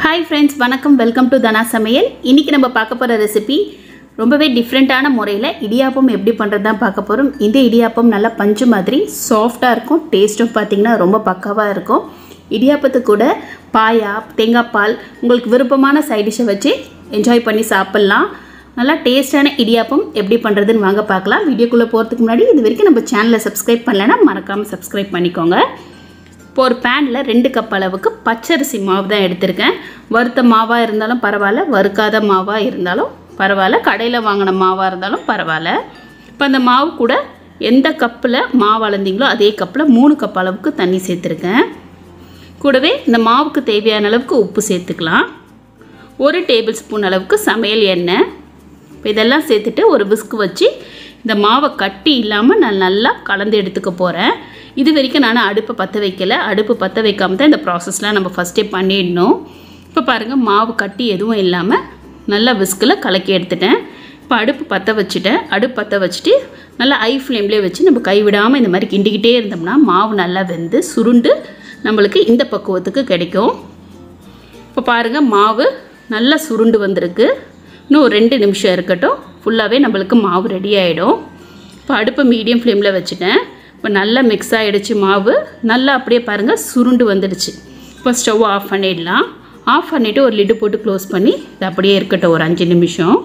Hi friends, வணக்கம். Welcome to Dhana சமையல். இன்னைக்கு நம்ம பார்க்க போற ரெசிபி ரொம்பவே டிஃபரண்டான முறையில் இடியாப்பம் எப்படி பண்றது தான் பார்க்க போறோம். இந்த இடியாப்பம் நல்லா பஞ்சு மாதிரி சாஃப்ட்டா இருக்கும். டேஸ்டும் பாத்தீங்கன்னா ரொம்ப பக்காவா இருக்கும். இடியாப்பத்துக்கு கூட பாயா, தேங்காய் பால் உங்களுக்கு விருப்பமான சைடு டிஷை வச்சு என்ஜாய் பண்ணி சாப்பிடலாம். நல்லா டேஸ்டான இடியாப்பம் எப்படி பண்றதுன்னு வாங்க பார்க்கலாம். வீடியோக்குள்ள போறதுக்கு முன்னாடி இது வரைக்கும் நம்ம சேனலை சப்ஸ்கிரைப் பண்ணலனா மறக்காம சப்ஸ்கிரைப் பண்ணிக்கோங்க. இப்போ ஒரு பேனில் 2 கப் அளவுக்கு பச்சரிசி மாவு தான் எடுத்திருக்கேன். வறுத்த மாவாக இருந்தாலும் பரவாயில்ல, வறுக்காத மாவாக இருந்தாலும் பரவாயில்ல, கடையில் வாங்கின மாவாக இருந்தாலும் பரவாயில்ல. இப்போ அந்த மாவு கூட எந்த கப்பில் மாவு அளந்தீங்களோ அதே கப்பில் 3 கப் அளவுக்கு தண்ணி சேர்த்துருக்கேன். கூடவே இந்த மாவுக்கு தேவையான அளவுக்கு உப்பு சேர்த்துக்கலாம். 1 டேபிள் ஸ்பூன் அளவுக்கு சமையல் எண்ணெய். இப்போ இதெல்லாம் சேர்த்துட்டு ஒரு விஸ்க் வச்சு இந்த மாவை கட்டி இல்லாமல் நான் நல்லா கலந்து எடுத்துக்க போகிறேன். இது வரைக்கும் நான் அடுப்பை பற்ற வைக்கலை. அடுப்பு பற்ற வைக்காமல் தான் இந்த ப்ராசஸ்லாம் நம்ம ஃபஸ்ட்டே பண்ணிடணும். இப்போ பாருங்கள், மாவு கட்டி எதுவும் இல்லாமல் நல்லா விஸ்கில் கலக்கி எடுத்துட்டேன். இப்போ அடுப்பு பற்ற வச்சுட்டேன். அடுப்பு பற்ற வச்சுட்டு நல்லா ஹை ஃப்ளேம்லேயே வச்சு நம்ம கைவிடாமல் இந்த மாதிரி கிண்டிக்கிட்டே இருந்தோம்னா மாவு நல்லா வெந்து சுருண்டு நம்மளுக்கு இந்த பக்குவத்துக்கு கிடைக்கும். இப்போ பாருங்கள், மாவு நல்லா சுருண்டு வந்திருக்கு. இன்னும் ஒரு 2 நிமிஷம் இருக்கட்டும், ஃபுல்லாகவே நம்மளுக்கு மாவு ரெடி ஆகிடும். இப்போ அடுப்பை மீடியம் ஃப்ளேமில் வச்சுட்டேன். இப்போ நல்லா மிக்ஸ் ஆகிடுச்சு மாவு. நல்லா அப்படியே பாருங்கள் சுருண்டு வந்துடுச்சு. இப்போ ஸ்டவ் ஆஃப் பண்ணிடலாம். ஆஃப் பண்ணிவிட்டு ஒரு லிட்டு போட்டு க்ளோஸ் பண்ணி இது அப்படியே இருக்கட்டும் ஒரு 5 நிமிஷம்.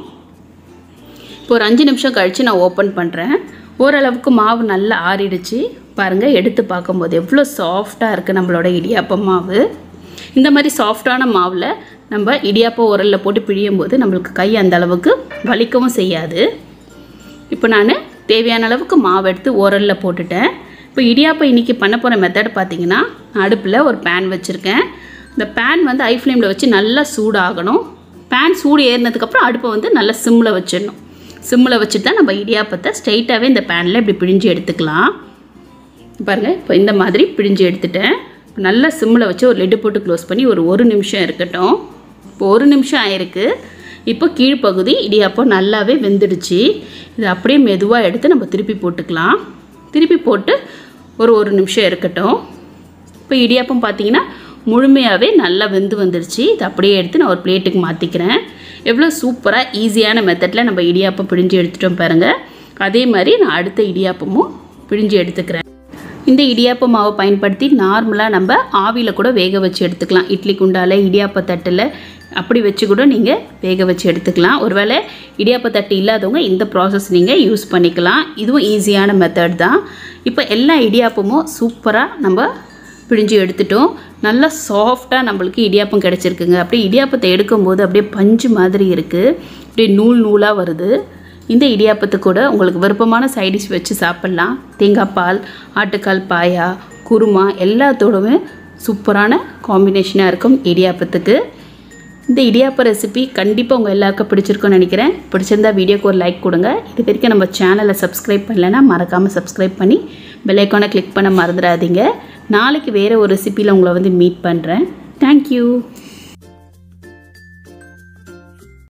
இப்போ ஒரு 5 நிமிஷம் கழித்து நான் ஓப்பன் பண்ணுறேன். ஓரளவுக்கு மாவு நல்லா ஆறிடுச்சு. பாருங்கள், எடுத்து பார்க்கும்போது எவ்வளோ சாஃப்டாக இருக்குது நம்மளோட இடியாப்பம் மாவு. இந்த மாதிரி சாஃப்டான மாவில் நம்ம இடியாப்பம் உரலில் போட்டு பிழியும் போது நம்மளுக்கு கை அந்த அளவுக்கு வலிக்கவும் செய்யாது. இப்போ நான் தேவையான அளவுக்கு மாவு எடுத்து உரலில் போட்டுட்டேன். இப்போ இடியாப்பம் இன்றைக்கி பண்ண போகிற மெத்தட் பார்த்திங்கன்னா, அடுப்பில் ஒரு பேன் வச்சுருக்கேன். இந்த பேன் வந்து ஹை ஃப்ளேமில் வச்சு நல்லா சூடாகணும். பேன் சூடு ஏறினதுக்கப்புறம் அடுப்பை வந்து நல்லா சிம்மில் வச்சிடணும். சிம்மில் வச்சுட்டு தான் நம்ம இடியாப்பத்தை ஸ்ட்ரைட்டாகவே இந்த பேனில் இப்படி பிழிஞ்சு எடுத்துக்கலாம். பாருங்கள், இப்போ இந்த மாதிரி பிழிஞ்சு எடுத்துட்டேன். நல்லா சிம்மில் வச்சு ஒரு லிட்டு போட்டு க்ளோஸ் பண்ணி ஒரு 1 நிமிஷம் இருக்கட்டும். இப்போ 1 நிமிஷம் ஆயிருக்கு. இப்போ கீழ்ப்பகுதி இடியாப்பம் நல்லாவே வெந்துடுச்சு. இது அப்படியே மெதுவாக எடுத்து நம்ம திருப்பி போட்டுக்கலாம். திருப்பி போட்டு ஒரு 1 நிமிஷம் இருக்கட்டும். இப்போ இடியாப்பம் பார்த்திங்கன்னா முழுமையாகவே நல்லா வெந்து வந்துடுச்சு. இது அப்படியே எடுத்து நான் ஒரு பிளேட்டுக்கு மாற்றிக்கிறேன். எவ்வளோ சூப்பராக ஈஸியான மெத்தடில் நம்ம இடியாப்பம் பிழிஞ்சு எடுத்துட்டோம் பாருங்கள். அதே மாதிரி நான் அடுத்த இடியாப்பமும் பிழிஞ்சு எடுத்துக்கிறேன். இந்த இடியாப்ப மாவை பயன்படுத்தி நார்மலாக நம்ம ஆவியில் கூட வேக வச்சு எடுத்துக்கலாம். இட்லி குண்டால், இடியாப்ப தட்டில் அப்படி வச்சு கூட நீங்கள் வேக வச்சு எடுத்துக்கலாம். ஒருவேளை இடியாப்ப தட்டு இல்லாதவங்க இந்த ப்ராசஸ் நீங்கள் யூஸ் பண்ணிக்கலாம். இதுவும் ஈஸியான மெத்தட் தான். இப்போ எல்லா இடியாப்பமும் சூப்பராக நம்ம பிழிஞ்சு எடுத்துட்டோம். நல்லா சாஃப்டாக நம்மளுக்கு இடியாப்பம் கிடச்சிருக்குங்க. அப்படியே இடியாப்பத்தை எடுக்கும்போது அப்படியே பஞ்சு மாதிரி இருக்குது. அப்படியே நூல் நூலாக வருது. இந்த இடியாப்பத்துக்கு கூட உங்களுக்கு விருப்பமான சைடிஷ் வச்சு சாப்பிட்லாம். தேங்காய் பால், ஆட்டுக்கால் பாயா, குருமா எல்லாத்தோடவே சூப்பரான காம்பினேஷனாக இருக்கும் இடியாப்பத்துக்கு. இந்த இடியாப்ப ரெசிபி கண்டிப்பாக உங்கள் எல்லாருக்கும் பிடிச்சிருக்குன்னு நினைக்கிறேன். பிடிச்சிருந்தா வீடியோக்கு ஒரு லைக் கொடுங்க. இது வரைக்கும் நம்ம சேனலை சப்ஸ்கிரைப் பண்ணலைன்னா மறக்காமல் சப்ஸ்கிரைப் பண்ணி பெல் ஐக்கானை கிளிக் பண்ண மறந்துடாதீங்க. நாளைக்கு வேறு ஒரு ரெசிப்பியில் உங்களை வந்து மீட் பண்ணுறேன். தேங்க்யூ.